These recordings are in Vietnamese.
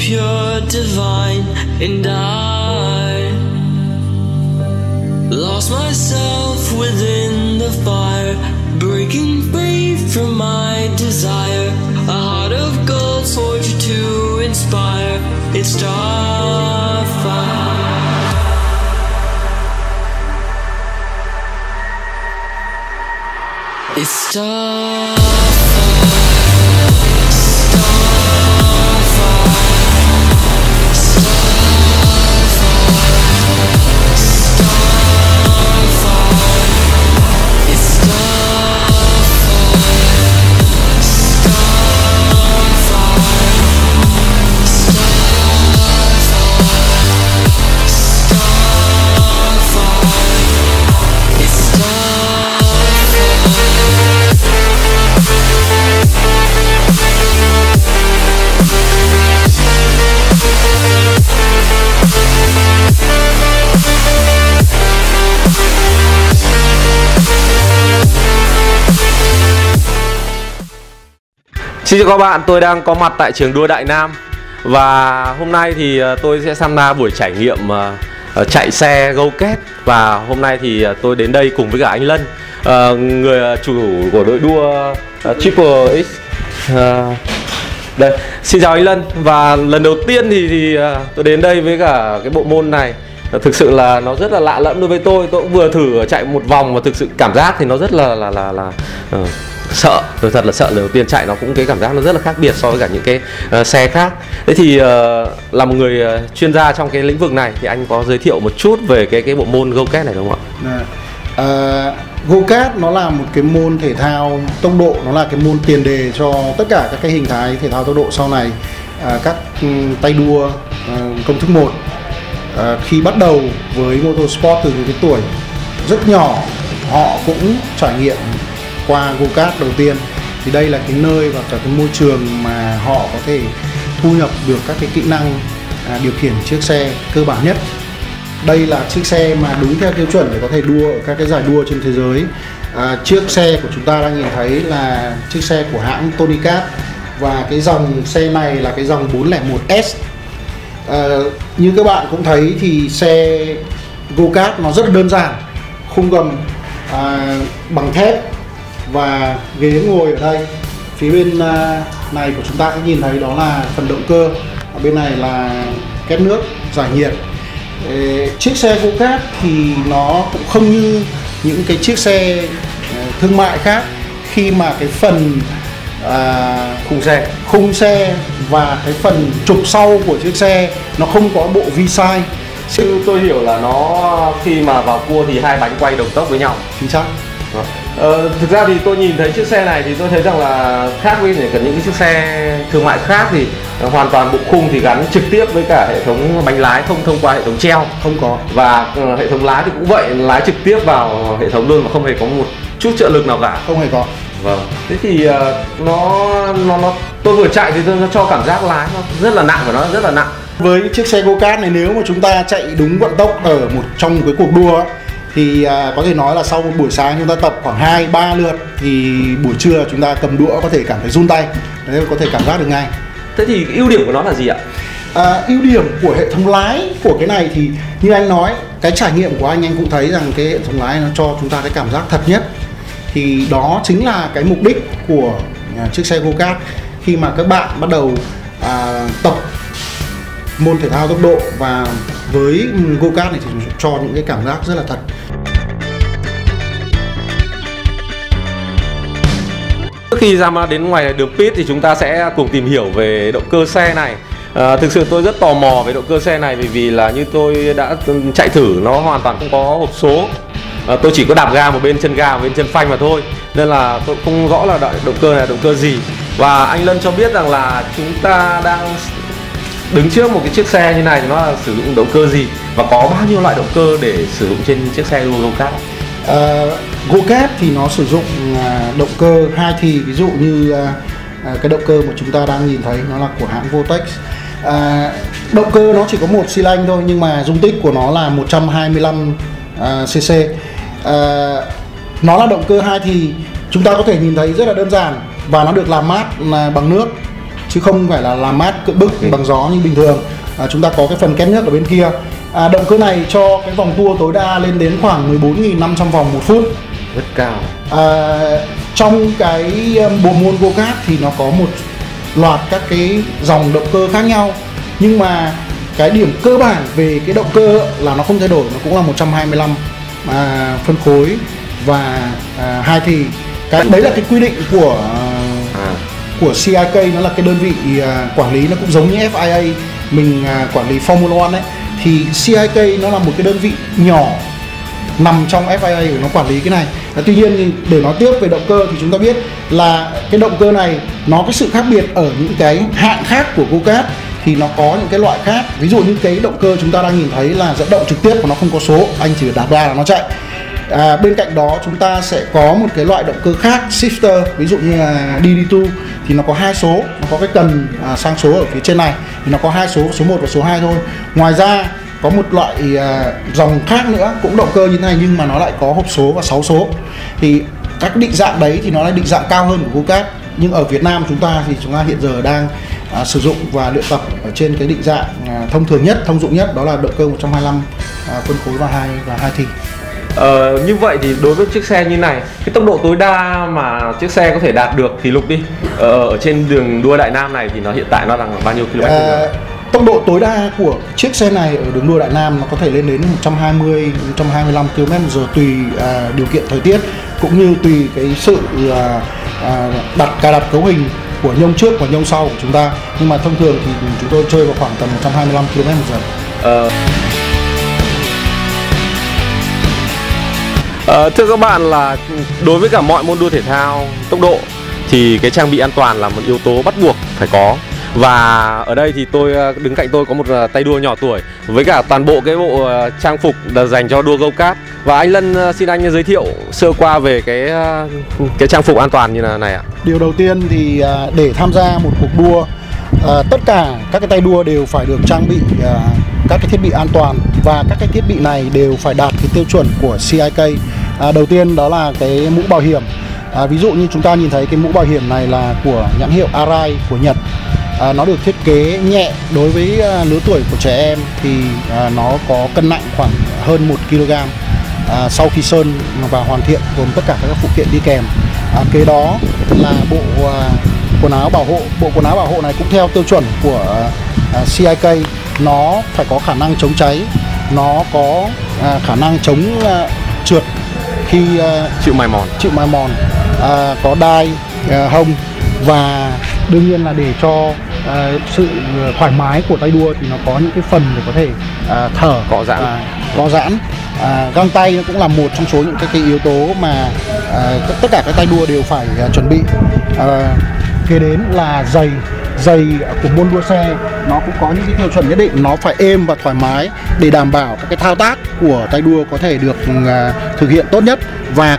pure, divine, and I lost myself within the fire, breaking free from my desire. A heart of gold forged to inspire. It's Starfire. It's Starfire. Xin chào các bạn, tôi đang có mặt tại trường đua Đại Nam. Và hôm nay thì tôi sẽ tham gia buổi trải nghiệm chạy xe go-kart. Và hôm nay thì tôi đến đây cùng với cả anh Lân, người chủ của đội đua Triple X. Đây, xin chào anh Lân. Và lần đầu tiên thì tôi đến đây với cả cái bộ môn này. Thực sự là nó rất là lạ lẫm đối với tôi. Tôi cũng vừa thử chạy một vòng và thực sự cảm giác thì nó rất là sợ. Tôi thật là sợ. Lần đầu tiên chạy nó cũng cái cảm giác nó rất là khác biệt so với cả những cái xe khác. Thế thì là một người chuyên gia trong cái lĩnh vực này thì anh có giới thiệu một chút về cái bộ môn go-kart này đúng không ạ? Go-kart nó là một cái môn thể thao tốc độ, nó là cái môn tiền đề cho tất cả các cái hình thái thể thao tốc độ sau này. Các tay đua công thức 1 khi bắt đầu với motorsport từ những cái tuổi rất nhỏ, họ cũng trải nghiệm qua go-kart đầu tiên. Thì đây là cái nơi và cả cái môi trường mà họ có thể thu nhập được các cái kỹ năng điều khiển chiếc xe cơ bản nhất. Đây là chiếc xe mà đúng theo tiêu chuẩn để có thể đua ở các cái giải đua trên thế giới. Chiếc xe của chúng ta đang nhìn thấy là chiếc xe của hãng Tony Kart. Và cái dòng xe này là cái dòng 401S. Như các bạn cũng thấy thì xe go-kart nó rất là đơn giản. Khung gầm bằng thép và ghế ngồi ở đây. Phía bên này của chúng ta sẽ nhìn thấy đó là phần động cơ. Ở bên này là két nước giải nhiệt. Chiếc xe go-kart thì nó cũng không như những cái chiếc xe thương mại khác, khi mà cái phần khung xe và cái phần trục sau của chiếc xe nó không có bộ vi-sai. Tôi hiểu là nó khi mà vào cua thì hai bánh quay đồng tốc với nhau. Chính xác. Thực ra thì tôi nhìn thấy chiếc xe này thì tôi thấy rằng là khác với những cái chiếc xe thương mại khác thì hoàn toàn bộ khung thì gắn trực tiếp với cả hệ thống bánh lái, không thông qua hệ thống treo. Không có. Và hệ thống lái thì cũng vậy, lái trực tiếp vào hệ thống luôn mà không hề có một chút trợ lực nào cả. Không hề có. Vâng. Thế thì nó tôi vừa chạy thì nó cho cảm giác lái nó rất là nặng và nó rất là nặng. Với chiếc xe go-kart này, nếu mà chúng ta chạy đúng vận tốc ở trong một cái cuộc đua ấy, thì có thể nói là sau một buổi sáng chúng ta tập khoảng 2-3 lượt thì buổi trưa chúng ta cầm đũa có thể cảm thấy run tay. Đấy, có thể cảm giác được ngay. Thế thì ưu điểm của nó là gì ạ? Ưu điểm của hệ thống lái của cái này thì như anh nói, cái trải nghiệm của anh cũng thấy rằng cái hệ thống lái nó cho chúng ta cái cảm giác thật nhất. Thì đó chính là cái mục đích của chiếc xe go-kart. Khi mà các bạn bắt đầu tập môn thể thao tốc độ, và với go-kart này thì cho những cái cảm giác rất là thật. Trước khi ra đến ngoài đường pit thì chúng ta sẽ cùng tìm hiểu về động cơ xe này. Thực sự tôi rất tò mò về động cơ xe này, vì là như tôi đã chạy thử nó hoàn toàn không có hộp số. Tôi chỉ có đạp ga một bên chân ga, một bên chân phanh mà thôi, nên là tôi không rõ là động cơ này là động cơ gì. Và anh Lân cho biết rằng là chúng ta đang đứng trước một cái chiếc xe như này thì nó là sử dụng động cơ gì và có bao nhiêu loại động cơ để sử dụng trên chiếc xe đua go-kart? Go-kart thì nó sử dụng động cơ hai thì, ví dụ như cái động cơ mà chúng ta đang nhìn thấy nó là của hãng Vortex. Động cơ nó chỉ có một xi lanh thôi, nhưng mà dung tích của nó là 125 cc. Nó là động cơ hai thì, chúng ta có thể nhìn thấy rất là đơn giản và nó được làm mát bằng nước. chứ không phải là làm mát cưỡng bức bằng gió như bình thường. Chúng ta có cái phần két nước ở bên kia. Động cơ này cho cái vòng tua tối đa lên đến khoảng 14.500 vòng một phút, rất cao. Trong cái bộ môn go-kart thì nó có một loạt các cái dòng động cơ khác nhau, nhưng mà cái điểm cơ bản về cái động cơ là nó không thay đổi, nó cũng là 125 phân khối và 2 thì. Cái đấy là cái quy định của CIK, nó là cái đơn vị quản lý, nó cũng giống như FIA mình quản lý Formula 1 ấy. Thì CIK nó là một cái đơn vị nhỏ nằm trong FIA để nó quản lý cái này. Tuy nhiên để nói tiếp về động cơ thì chúng ta biết là cái động cơ này nó có sự khác biệt ở những cái hạng khác của go-kart, thì nó có những cái loại khác. Ví dụ như cái động cơ chúng ta đang nhìn thấy là dẫn động trực tiếp và nó không có số, anh chỉ đạp ga là nó chạy. Bên cạnh đó chúng ta sẽ có một cái loại động cơ khác, shifter, ví dụ như là DD2 thì nó có 2 số, nó có cái cần sang số ở phía trên này thì nó có 2 số, số 1 và số 2 thôi. Ngoài ra có một loại dòng khác nữa cũng động cơ như thế này nhưng mà nó lại có hộp số và 6 số. Thì các định dạng đấy thì nó là định dạng cao hơn của go-kart, nhưng ở Việt Nam chúng ta thì chúng ta hiện giờ đang sử dụng và luyện tập ở trên cái định dạng thông thường nhất, thông dụng nhất, đó là động cơ 125 phân khối và 2 thì. Như vậy thì đối với chiếc xe như này, cái tốc độ tối đa mà chiếc xe có thể đạt được thì Lục đi, ở trên đường đua Đại Nam này thì nó hiện tại nó đang bao nhiêu km/h? Tốc độ tối đa của chiếc xe này ở đường đua Đại Nam nó có thể lên đến 120-125 km/h tùy điều kiện thời tiết, cũng như tùy cái sự cài đặt cấu hình của nhông trước và nhông sau của chúng ta. Nhưng mà thông thường thì chúng tôi chơi vào khoảng tầm 125 km/h. Thưa các bạn, là đối với cả mọi môn đua thể thao tốc độ thì cái trang bị an toàn là một yếu tố bắt buộc phải có. Và ở đây thì đứng cạnh tôi có một tay đua nhỏ tuổi với cả toàn bộ cái bộ trang phục dành cho đua go-kart. Và anh Lân, xin anh giới thiệu sơ qua về cái trang phục an toàn như này ạ. Điều đầu tiên thì để tham gia một cuộc đua, tất cả các cái tay đua đều phải được trang bị các cái thiết bị an toàn, và các cái thiết bị này đều phải đạt cái tiêu chuẩn của CIK. Đầu tiên đó là cái mũ bảo hiểm. Ví dụ như chúng ta nhìn thấy cái mũ bảo hiểm này là của nhãn hiệu Arai của Nhật. Nó được thiết kế nhẹ đối với lứa tuổi của trẻ em, thì nó có cân nặng khoảng hơn 1 kg sau khi sơn và hoàn thiện, gồm tất cả các phụ kiện đi kèm. Kế đó là bộ quần áo bảo hộ. Bộ quần áo bảo hộ này cũng theo tiêu chuẩn của CIK. Nó phải có khả năng chống cháy, nó có khả năng chống trượt khi chịu mài mòn, có đai hông, và đương nhiên là để cho sự thoải mái của tay đua thì nó có những cái phần để có thể thở, có giãn. Găng tay nó cũng là một trong số những cái yếu tố mà tất cả các tay đua đều phải chuẩn bị. Kế đến là giày của môn đua xe, nó cũng có những cái tiêu chuẩn nhất định, nó phải êm và thoải mái để đảm bảo các cái thao tác của tay đua có thể được thực hiện tốt nhất, và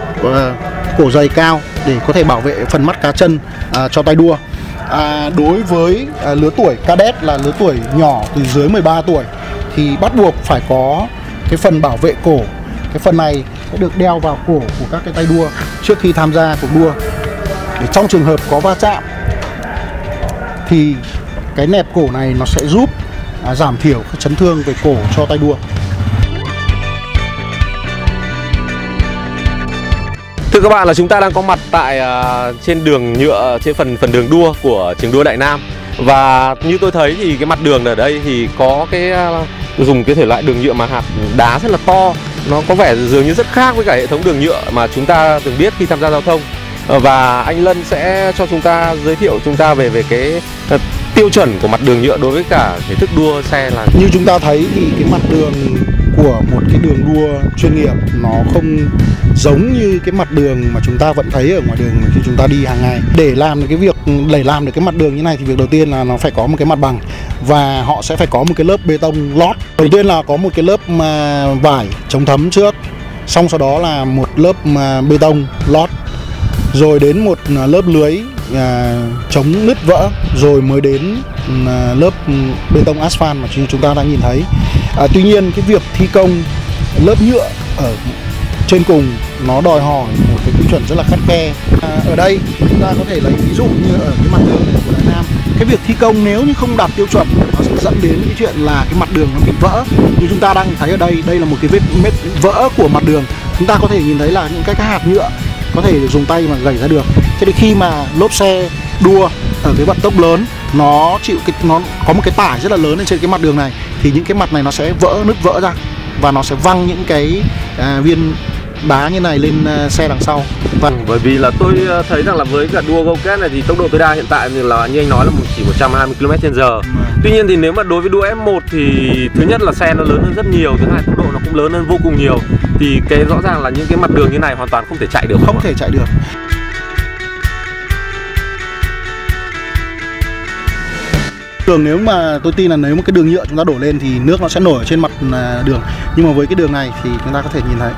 cổ giày cao để có thể bảo vệ phần mắt cá chân cho tay đua. Đối với lứa tuổi cadet là lứa tuổi nhỏ từ dưới 13 tuổi thì bắt buộc phải có cái phần bảo vệ cổ. Cái phần này sẽ được đeo vào cổ của các cái tay đua trước khi tham gia cuộc đua, để trong trường hợp có va chạm thì cái nẹp cổ này nó sẽ giúp giảm thiểu các chấn thương về cổ cho tay đua. Thưa các bạn, là chúng ta đang có mặt tại trên đường nhựa, trên phần đường đua của trường đua Đại Nam. Và như tôi thấy thì cái mặt đường ở đây thì có cái dùng cái thể loại đường nhựa mà hạt đá rất là to. Nó có vẻ dường như rất khác với cả hệ thống đường nhựa mà chúng ta từng biết khi tham gia giao thông. Và anh Lân sẽ cho chúng ta giới thiệu chúng ta về cái tiêu chuẩn của mặt đường nhựa đối với cả thể thức đua xe là như chúng ta thấy thì cái mặt đường của một cái đường đua chuyên nghiệp nó không giống như cái mặt đường mà chúng ta vẫn thấy ở ngoài đường khi chúng ta đi hàng ngày. Để làm được cái mặt đường như này thì việc đầu tiên là nó phải có một cái mặt bằng, và họ sẽ phải có một cái lớp bê tông lót. Đầu tiên là có một cái lớp vải chống thấm trước, xong sau đó là một lớp bê tông lót, rồi đến một lớp lưới chống nứt vỡ, rồi mới đến lớp bê tông asphalt mà chúng ta đang nhìn thấy. Tuy nhiên cái việc thi công lớp nhựa ở trên cùng nó đòi hỏi một cái tiêu chuẩn rất là khắt khe. Ở đây chúng ta có thể lấy ví dụ như ở cái mặt đường này của Đại Nam, cái việc thi công nếu như không đạt tiêu chuẩn nó sẽ dẫn đến cái chuyện là cái mặt đường nó bị vỡ. Như chúng ta đang thấy ở đây, đây là một cái vết vỡ của mặt đường. Chúng ta có thể nhìn thấy là những cái hạt nhựa có thể dùng tay mà gảy ra được. Thế thì khi mà lốp xe đua ở cái vận tốc lớn, nó có một cái tải rất là lớn lên trên cái mặt đường này, thì những cái mặt này nó sẽ nứt vỡ ra và nó sẽ văng những cái viên đá như này lên xe đằng sau. Bởi vì là tôi thấy rằng là với cả đua go-kart này thì tốc độ tối đa hiện tại là như anh nói là chỉ 120 km/h. Tuy nhiên thì nếu mà đối với đua F1 thì thứ nhất là xe nó lớn hơn rất nhiều, thứ hai tốc độ nó cũng lớn hơn vô cùng nhiều. Thì cái rõ ràng là những cái mặt đường như này hoàn toàn không thể chạy được. Không thể chạy được. Đường nếu mà tôi tin là nếu một cái đường nhựa chúng ta đổ lên thì nước nó sẽ nổi ở trên mặt đường. Nhưng mà với cái đường này thì chúng ta có thể nhìn thấy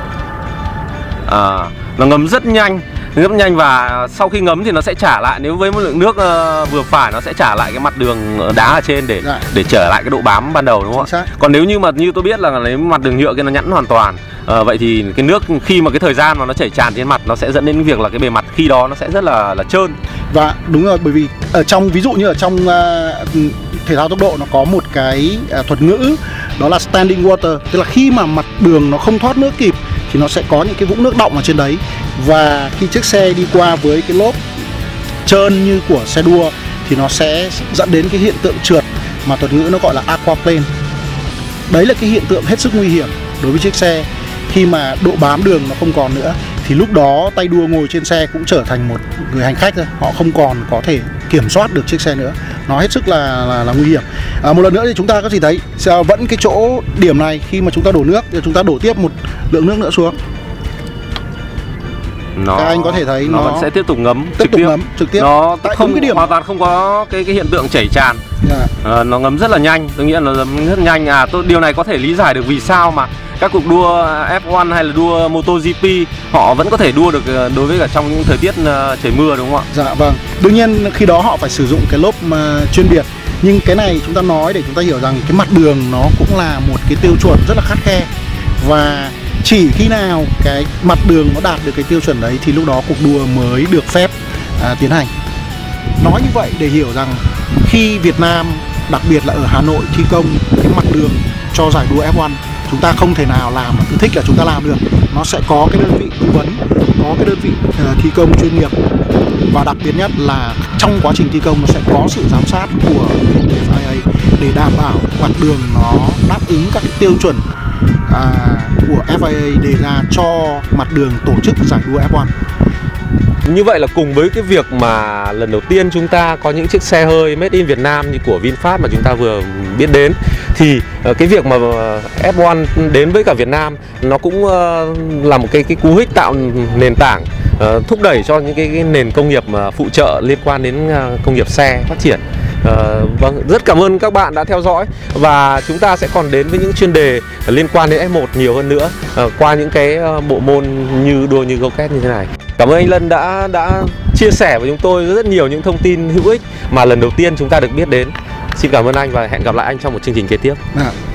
nó ngấm rất nhanh, và sau khi ngấm thì nó sẽ trả lại, nếu với một lượng nước vừa phải nó sẽ trả lại cái mặt đường đá ở trên để trở lại cái độ bám ban đầu, đúng không ạ? Còn nếu như mà như tôi biết là nếu mặt đường nhựa kia nó nhẵn hoàn toàn, vậy thì cái nước khi mà cái thời gian mà nó chảy tràn trên mặt nó sẽ dẫn đến việc là cái bề mặt khi đó nó sẽ rất là trơn. Và đúng rồi, bởi vì ở trong ví dụ như ở trong thể thao tốc độ nó có một cái thuật ngữ đó là standing water, tức là khi mà mặt đường nó không thoát nước kịp thì nó sẽ có những cái vũng nước đọng ở trên đấy, và khi chiếc xe đi qua với cái lốp trơn như của xe đua thì nó sẽ dẫn đến cái hiện tượng trượt mà thuật ngữ nó gọi là aquaplane. Đấy là cái hiện tượng hết sức nguy hiểm đối với chiếc xe. Khi mà độ bám đường nó không còn nữa thì lúc đó tay đua ngồi trên xe cũng trở thành một người hành khách thôi, họ không còn có thể kiểm soát được chiếc xe nữa, nó hết sức là nguy hiểm. Một lần nữa thì chúng ta có thể thấy vẫn cái chỗ điểm này, khi mà chúng ta đổ nước thì chúng ta đổ tiếp một lượng nước nữa xuống, các anh có thể thấy nó vẫn sẽ tiếp tục ngấm trực tiếp. Nó không cái điểm hoàn toàn không có cái hiện tượng chảy tràn. Nó ngấm rất là nhanh, tôi nghĩ là nó ngấm rất nhanh. Điều này có thể lý giải được vì sao mà các cuộc đua F1 hay là đua MotoGP họ vẫn có thể đua được đối với cả trong những thời tiết trời mưa, đúng không ạ? Dạ vâng. Đương nhiên khi đó họ phải sử dụng cái lốp chuyên biệt, nhưng cái này chúng ta nói để chúng ta hiểu rằng cái mặt đường nó cũng là một cái tiêu chuẩn rất là khắt khe, và chỉ khi nào cái mặt đường nó đạt được cái tiêu chuẩn đấy thì lúc đó cuộc đua mới được phép tiến hành. Nói như vậy để hiểu rằng khi Việt Nam, đặc biệt là ở Hà Nội thi công cái mặt đường cho giải đua F1, chúng ta không thể nào làm mà cứ thích là chúng ta làm được. Nó sẽ có cái đơn vị tư vấn, có cái đơn vị thi công chuyên nghiệp, và đặc biệt nhất là trong quá trình thi công nó sẽ có sự giám sát của FIA để đảm bảo mặt đường nó đáp ứng các tiêu chuẩn của FIA đề ra cho mặt đường tổ chức giải đua F1. Như vậy là cùng với cái việc mà lần đầu tiên chúng ta có những chiếc xe hơi made in Việt Nam như của VinFast mà chúng ta vừa biết đến, thì cái việc mà F1 đến với cả Việt Nam nó cũng là một cái cú hích tạo nền tảng, thúc đẩy cho những cái nền công nghiệp phụ trợ liên quan đến công nghiệp xe phát triển. Vâng, rất cảm ơn các bạn đã theo dõi, và chúng ta sẽ còn đến với những chuyên đề liên quan đến F1 nhiều hơn nữa qua những cái bộ môn như đua như go-kart như thế này. Cảm ơn anh Lân đã chia sẻ với chúng tôi rất nhiều những thông tin hữu ích mà lần đầu tiên chúng ta được biết đến. Xin cảm ơn anh và hẹn gặp lại anh trong một chương trình kế tiếp.